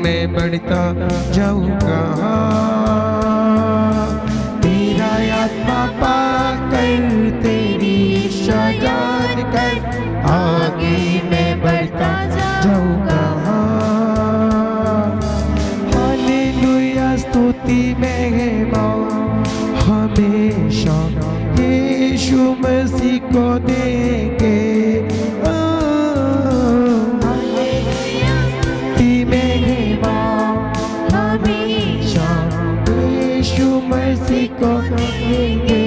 मैं बढ़ता जाऊंगा। तेरा आत्मा पाकर तेरी इच्छा जान कर आगे मैं बढ़ता जाऊंगा। हालेलुया स्तुति महिमा हमेशा यीशु मसीह को देंगे। हालेलुया स्तुति महिमा हमेशा यीशु मसीह को देंगे।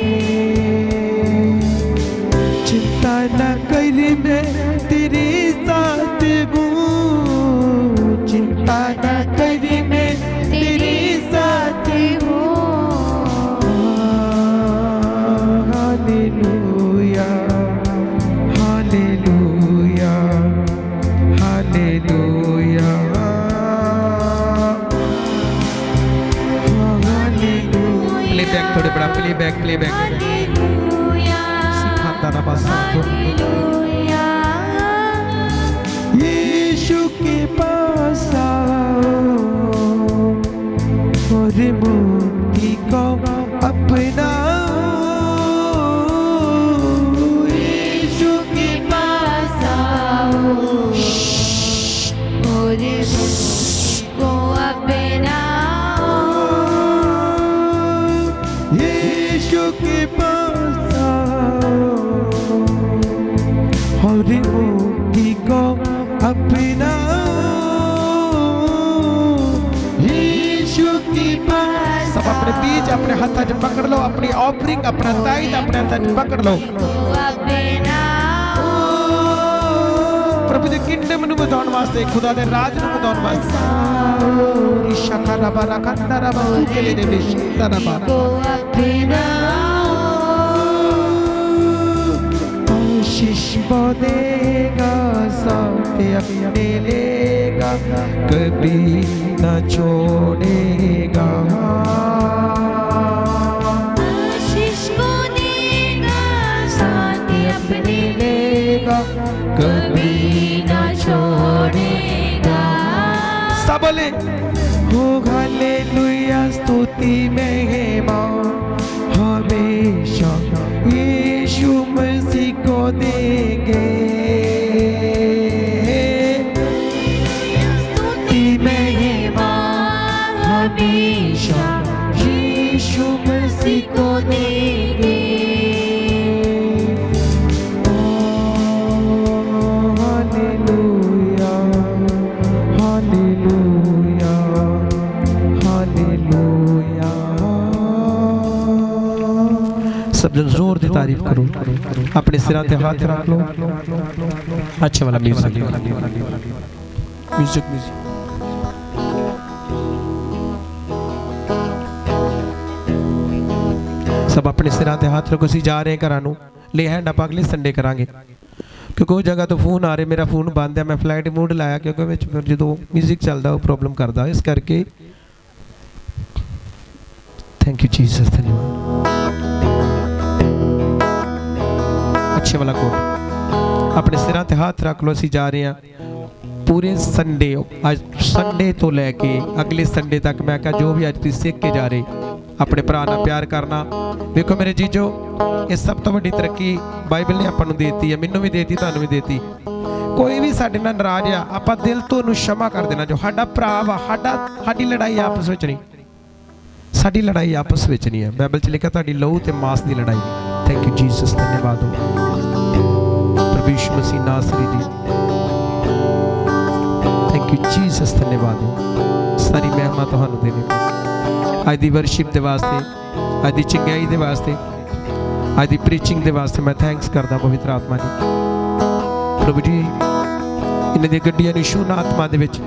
चिंता न कर मैं तेरे साथ हूँ, चिंता न कर मैं तेरे साथ हूँ। Hallelujah hallelujah hallelujah hallelujah. Playback थोड़े बड़ा प्लेबैक सिखाता ना बस यीशु के पास आओ और मुक्ति को अपनाओ। यीशु के पास आओ और मुक्ति को अपनाओ। यीशु के पास आओ और मुक्ति को सब अपने बीज अपने हाथ च पकड़ लो, अपनी ऑफरिंग अपना ताईद अपने हाथ च पकड़ लो। प्रभु दे किंगडम नु बताउण वास्ते, खुदा दे राज नु बताउण वास्ते। शखरा बारा कंदरा बसुकेले दे बिशतरा बारा आशीष देगा साथ अपने लेगा कभी न छोड़ेगा। आशीष को देगा साथ अपने लेगा कभी न छोड़ेगा। सब बोले हो हालेलुया स्तुति महिमा हमेशा यीशु मसीह को देंगे। स्तुति महिमा हमेशा यीशु मसीह को देंगे। Hallelujah hallelujah hallelujah. सब जन जोर दी तारीफ करो, अपने सिरां ते हाथ रख लो। अच्छा वाला म्यूजिक म्यूजिक म्यूजिक सब अपने सिरां ते हाथ रखो। असीं जा रहे हैं घरां नूं, ले हैंड आप अगले संडे करांगे क्योंकि वो जगह तो फोन आ रहे, मेरा फोन बंद है, मैं फ्लाइट मोड लाया क्योंकि विच जो म्यूजिक चलता वो प्रॉब्लम करता, इस करके थैंक यू जीसस। धन्यवाद। अच्छे वाला कोड अपने सिरां ते हाथ रख लो। असीं जा रहे हैं पूरे संडे, आज संडे तो लैके अगले संडे तक मैं कहा जो भी अज तुसीं सीख के जा रहे अपने भरा नाल प्यार करना। देखो मेरे जीजो, ये सब तो वड्डी तरक्की बाइबल ने आपां नूं देती है, मैनूं भी देती, तुहानूं भी देती। कोई भी साडे नाल नाराज आ, आपां दिल तो उहनूं क्षमा कर देना। जो साडा भरा वा, साडी लड़ाई आपस विच नहीं, साडी लड़ाई आपस विच नहीं है। बाइबल च लिखा तुहाडी लहू ते मांस दी लड़ाई। Thank you Jesus. धन्यवाद हो प्रभु यीशु मसीह नासरी जी। Thank you Jesus. धन्यवाद हो। सारी महिमा तुहानूं देने अज दी वर्शिप दे वास्ते, अज दी चंगाई दे वास्ते, अज दी प्रीचिंग दे वास्ते मैं थैंक्स करदा पवित्र आत्मा जी। प्रभु जी इन्हां दी गड्डियां नूं शून आत्मा दे विच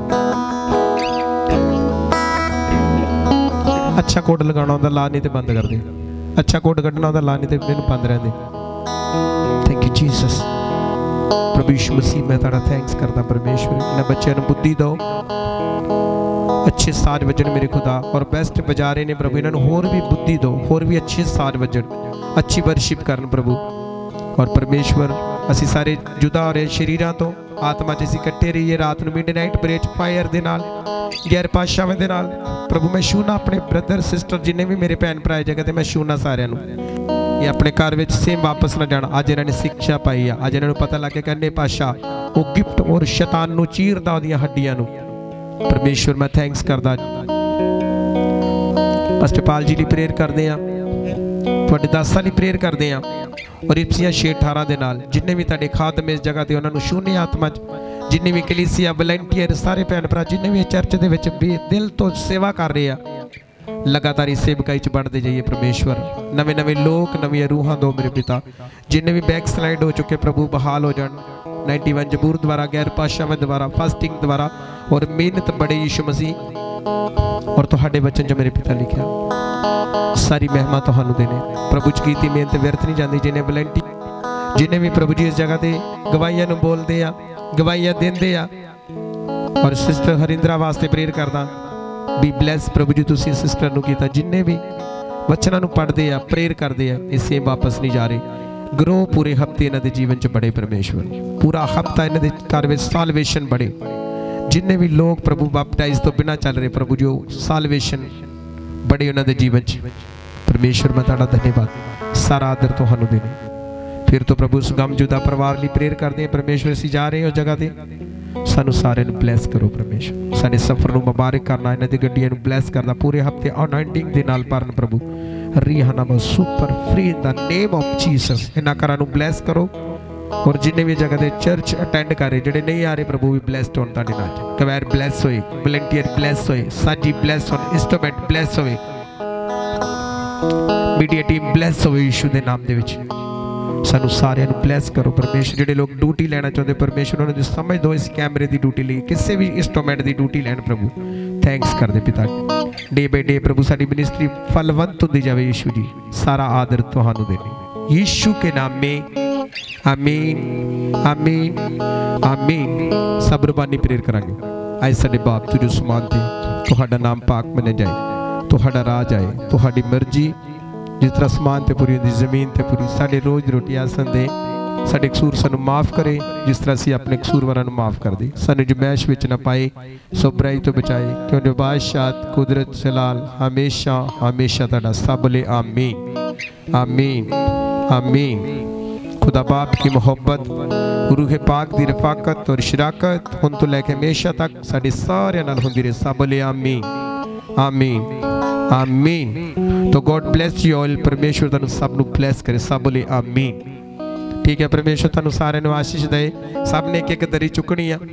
अच्छा कोड लगाना होंदा, ला नहीं तो बंद कर दे। अच्छा कोड कढ़ना होंदा, ला नहीं तो मैनूं बंद रहंदे। Thank you Jesus. प्रभु यीशु मसीह मैं तुहाडा थैंक्स करदा परमेश्वर। इन्हां बच्चों नूं बुद्धि दो, अच्छे साज वजन मेरे खुदा, और बेस्ट बजा रहे ने प्रभु, इन्होंने होर भी बुद्धि दो, होर भी अच्छे साज वजन, अच्छी वर्शिप करन प्रभु। और परमेश्वर ਅਸੀਂ ਸਾਰੇ ਜੁਦਾ ਹੋ ਰਹੇ ਸ਼ਰੀਰਾਂ ਤੋਂ, ਆਤਮਾ 'ਚ ਅਸੀਂ ਇਕੱਠੇ ਰਹੀਏ। ਰਾਤ ਨੂੰ ਮਿਡਨਾਈਟ ਪ੍ਰੇਅਰ ਫਾਇਰ ਦੇ ਨਾਲ, ਗੈਰ ਪਾਤਸ਼ਾਹਾਂ ਦੇ ਨਾਲ ਪ੍ਰਭੂ ਮੈਂ ਛੂਹਣਾ ਆਪਣੇ ਬ੍ਰਦਰ ਸਿਸਟਰ ਜਿੰਨੇ ਵੀ ਮੇਰੇ ਭੈਣ ਭਰਾ ਜਗ੍ਹਾ ਤੇ, ਮੈਂ ਛੂਹਣਾ ਸਾਰਿਆਂ ਨੂੰ। ਇਹ ਆਪਣੇ ਘਰ ਵਿੱਚ ਸੇਮ ਵਾਪਸ ਨਾ ਜਾਣ। ਅੱਜ ਇਹਨਾਂ ਨੇ ਸਿੱਖਿਆ ਪਾਈ ਆ, ਅੱਜ ਇਹਨਾਂ ਨੂੰ ਪਤਾ ਲੱਗ ਗਿਆ ਕਿ ਅੰਨੇ ਪਾਤਸ਼ਾਹ ਉਹ ਗਿਫਟ ਔਰ ਸ਼ੈਤਾਨ ਨੂੰ ਚੀਰਦਾ ਉਹਦੀਆਂ ਹੱਡੀਆਂ ਨੂੰ। ਪਰਮੇਸ਼ਵਰ ਮੈਂ ਥੈਂਕਸ ਕਰਦਾ। ਪਾਸਟਰ ਜੀ ਲਈ ਪ੍ਰੇਅਰ ਕਰਦੇ ਆ, ਤੁਹਾਡੇ ਦਾਸਾਂ ਲਈ ਪ੍ਰੇਅਰ ਕਰਦੇ ਆ, ਔਰ ਇਫਸੀਆਂ 6:18 ਦੇ ਨਾਲ ਜਿੰਨੇ ਵੀ ਤੁਹਾਡੇ ਖਾਦਮ ਇਸ ਜਗ੍ਹਾ ਤੇ ਉਹਨਾਂ ਨੂੰ ਛੂਹਣੇ ਆਤਮਾ 'ਚ, ਜਿੰਨੇ ਵੀ ਕਲੀਸਿਆ ਵਲੰਟੀਅਰ ਸਾਰੇ ਭੈਣ ਭਰਾ ਜਿੰਨੇ ਵੀ ਚਰਚ ਦੇ ਵਿੱਚ ਦਿਲ ਤੋਂ ਸੇਵਾ ਕਰ ਰਹੇ ਆ, ਲਗਾਤਾਰ ਇਸ ਸੇਵਕਾਈ 'ਚ बढ़ते जाइए। परमेश्वर नवे नवे लोग नवी रूहां दो मेरे पिता, जिन्हें भी बैक स्लाइड हो चुके प्रभु बहाल हो जान। 91 जबूर द्वारा, गैर पातशाह द्वारा, फास्टिंग द्वारा और मेहनत बड़े यीशु मसीह और तुहाडे वचन जो मेरे पिता लिखा, सारी महिमा तुहानू देने प्रभु च कीती मेहनत व्यर्थ नहीं जाती। जिन्हें वलंटी जिन्हें भी प्रभु जी इस जगह ते गवाहियां नू बोलदे आ, गवाहियां देंदे आ, और सिस्टर हरिंद्रा वास्ते प्रेयर करदा भी ब्लैस प्रभु जी तुसी सिस्टर नू कीता, जिन्हें भी वचनां नू पढ़दे आ प्रेयर करदे आ, इसे वापस नहीं जा रहे। ग्रो पूरे हफ्ते इन्हां दे जीवन च बढ़े परमेश्वर, पूरा हफ्ता इन्हां दे घर विच साल्वेशन बढ़े। जिन्ने भी लोग प्रभु बैप्टाइज तो बिना चल रहे प्रभु जो साल्वेशन बढ़े उन्हां दे जीवन च। परमेश्वर मैं तुहाडा धन्यवाद, सारा आदर तुहानू देने। फिर तो प्रभु उस गमजुदा परिवार लिए प्रेयर करते हैं परमेश्वर। असीं जा रहे हो जगह ते, सानू सारे नू ब्लैस करो परमेश्वर। साडे सफर नू मुबारक करना, इन्हां दी गड्डियां नू ब्लैस करना, पूरे हफ्ते अनाइंटिंग दे नाल भरन प्रभु। रिहाना व सुपर फ्री in the name of Jesus इन्हां घरां नू ब्लैस करो। और जिन्हें भी जगह दे चर्च अटेंड कर रहे, जिहड़े नहीं आ रहे प्रभु भी ब्लैस्ड होण तुहाडे नाल। कवैर ब्लैस होए, वलंटियर ब्लैस होए, साजी ब्लैस होण, इंस्ट्रूमेंट ब्लैस होए, मीडिया टीम ब्लैस होए यीशु दे नाम दे विच। सानू सारे ब्लैस करो परमेश्वर। जिहड़े लोग ड्यूटी लेना चाहते परमेश्वर उन्होंने समझ दो, इस कैमरे की ड्यूटी ली, किसी भी इंस्ट्रूमेंट की ड्यूटी लैन प्रभु। थैंक्स कर दे पिता, डे बाय डे प्रभु साडी मिनिस्ट्री फलवंत होती जाए यीशु जी। सारा आदर तुहानू देने यीशु के नाम में, आमीन आमीन आमीन। सब रुबानी प्रेयर करांगे। आज साडे बाप तुझो समानते, तुहाडा नाम पाक मने जाए, तुहाडा राज आए, तुहाडी मर्जी जिस तरह आसमान ते पूरी होंदी जमीन ते पूरी। साडे रोज रोटी आसन दे, साडे कसूर सानू माफ़ करे जिस तरह असीं अपने कसूरवारां नू माफ़ कर दे। सानू जमैश विच ना पाए, सो बुराई तो बचाए, क्योंकि बादशाह कुदरत जलाल हमेशा हमेशा तुहाडा सब ले। आमीन आमीन आमीन। खुदा बाप की मोहब्बत, रूह पाक दी रफाकत और शराकत हुण तो लैके हमेशा तक साडे सारियां नाल हुंदी रहे। सब ले आमीन आमीन आमीन। तो गॉड ब्लेस यू ऑल। परमेश्वर तुहानू सब नू ब्लेस करे। सब ले आमीन। ठीक है, परमेश्वर तुहानू सारियां नू आशीष दे। सब ने एक एक दरी चुकनी है।